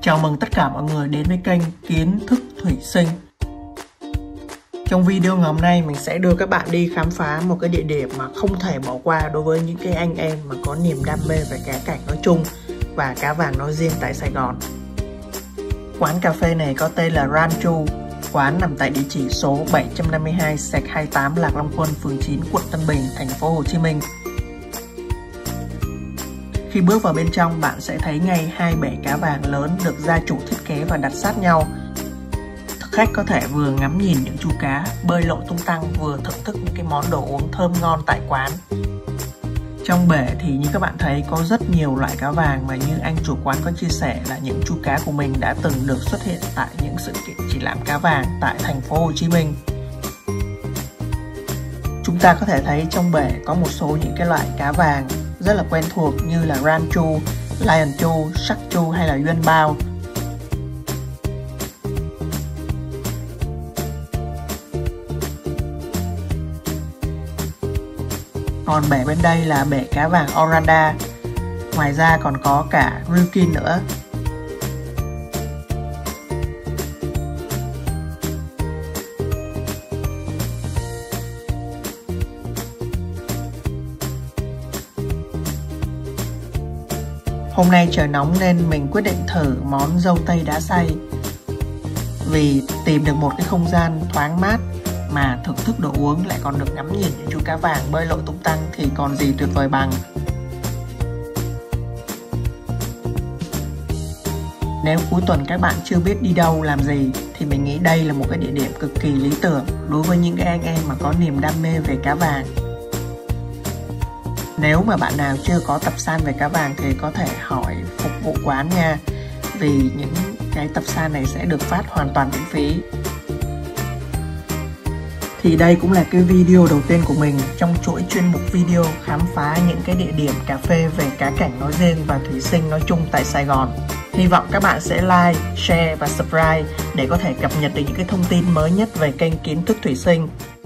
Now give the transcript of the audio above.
Chào mừng tất cả mọi người đến với kênh Kiến Thức Thủy Sinh. Trong video ngày hôm nay mình sẽ đưa các bạn đi khám phá một cái địa điểm mà không thể bỏ qua đối với những cái anh em mà có niềm đam mê về cá cảnh nói chung và cá vàng nói riêng tại Sài Gòn. Quán cà phê này có tên là Ranchu. Quán nằm tại địa chỉ số 752/28 Lạc Long Quân, phường 9, quận Tân Bình, thành phố Hồ Chí Minh. Khi bước vào bên trong, bạn sẽ thấy ngay hai bể cá vàng lớn được gia chủ thiết kế và đặt sát nhau. Thực khách có thể vừa ngắm nhìn những chú cá bơi lội tung tăng, vừa thưởng thức những cái món đồ uống thơm ngon tại quán. Trong bể thì như các bạn thấy có rất nhiều loại cá vàng mà như anh chủ quán có chia sẻ là những chú cá của mình đã từng được xuất hiện tại những sự kiện triển lãm cá vàng tại thành phố Hồ Chí Minh. Chúng ta có thể thấy trong bể có một số những cái loại cá vàng rất là quen thuộc như là Ranchu, Lion Chu, Shark Chu hay là Yuan Bao. Còn bể bên đây là bể cá vàng Oranda. Ngoài ra còn có cả Ryukin nữa. Hôm nay trời nóng nên mình quyết định thử món dâu tây đá xay. Vì tìm được một cái không gian thoáng mát mà thưởng thức đồ uống lại còn được ngắm nhìn những chú cá vàng bơi lội tung tăng thì còn gì tuyệt vời bằng. Nếu cuối tuần các bạn chưa biết đi đâu làm gì thì mình nghĩ đây là một cái địa điểm cực kỳ lý tưởng đối với những cái anh em mà có niềm đam mê về cá vàng. Nếu mà bạn nào chưa có tập san về cá vàng thì có thể hỏi phục vụ quán nha. Vì những cái tập san này sẽ được phát hoàn toàn miễn phí. Thì đây cũng là cái video đầu tiên của mình trong chuỗi chuyên mục video khám phá những cái địa điểm cà phê về cá cảnh nói riêng và thủy sinh nói chung tại Sài Gòn. Hy vọng các bạn sẽ like, share và subscribe để có thể cập nhật được những cái thông tin mới nhất về kênh Kiến Thức Thủy Sinh.